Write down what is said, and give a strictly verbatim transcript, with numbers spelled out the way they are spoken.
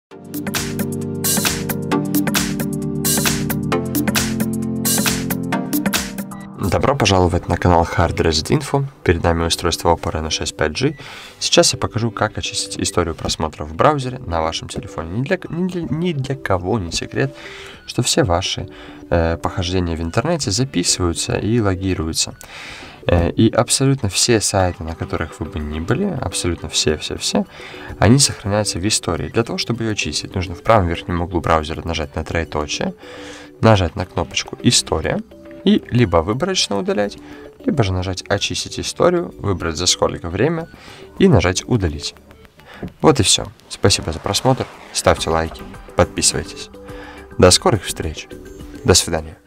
Добро пожаловать на канал Hard Reset Info. Перед нами устройство Oppo Reno шесть пять джи. Сейчас я покажу, как очистить историю просмотров в браузере на вашем телефоне. Ни для, ни для, ни для кого не секрет, что все ваши э, похождения в интернете записываются и логируются. Э, и абсолютно все сайты, на которых вы бы ни были, абсолютно все-все-все, они сохраняются в истории. Для того, чтобы ее очистить, нужно в правом верхнем углу браузера нажать на троеточие, нажать на кнопочку «История», и либо выборочно удалять, либо же нажать «Очистить историю», выбрать за сколько время и нажать «Удалить». Вот и все. Спасибо за просмотр, ставьте лайки, подписывайтесь. До скорых встреч. До свидания.